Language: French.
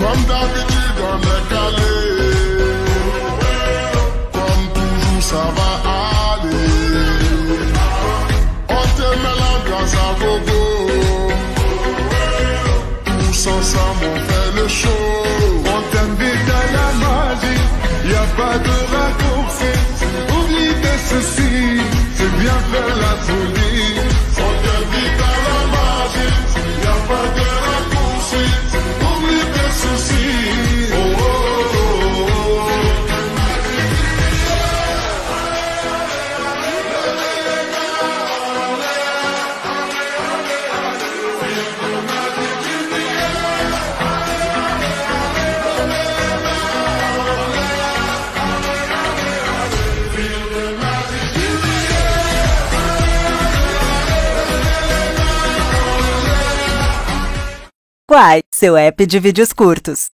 Comme d'habitude on est calé. Comme toujours ça va aller. On te met l'ambiance à gogo. Tous ensemble on fait le show. On t'invite à la magie, y a pas de raccourci. Oublie tes soucis, c'est bien faire la folie. On t'invite à la magie, y a pas de raccourci. Oublie tes soucis. Oh, oh, oh, oh. Quai, seu app de vídeos curtos.